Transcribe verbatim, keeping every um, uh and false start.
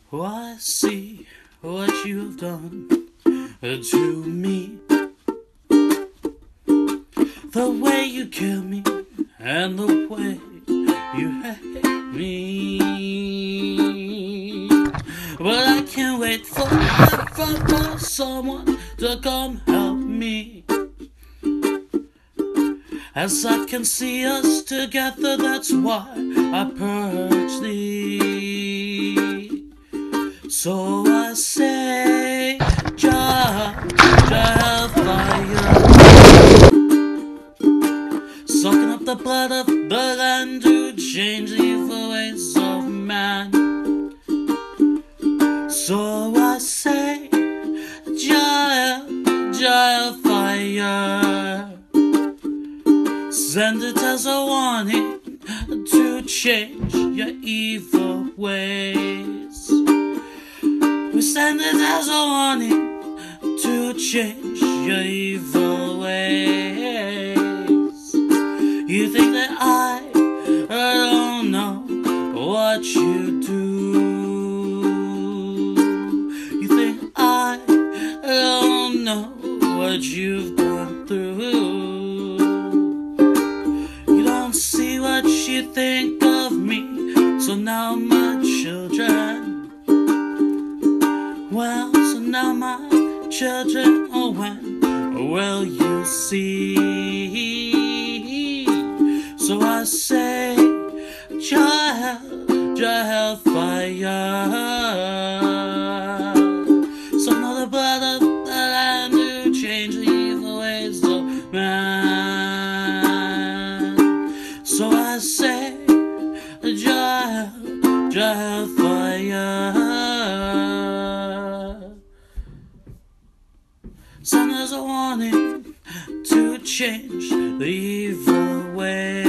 Oh, I see what you've done to me. The way you kill me and the way you hate me. But I can't wait forever for someone to come help me. As I can see us together, that's why I purge thee. So I say, Jah, Jah hellfire, sucking up the blood of the land to change the evil ways of man. So I say, Jah, Jah hellfire, send it as a warning to change your evil ways. We send it as a warning to change your evil ways. You think that I, I don't know what you do. You think I, I don't know what you've gone through. You don't see what you think of me. So now my children, well, so now my children, oh, when will you see? So I say, Jah, Jah hellfire, some of the blood of the land to change the evil ways of man. So I say, Jah, Jah hellfire, send us a warning to change the evil way.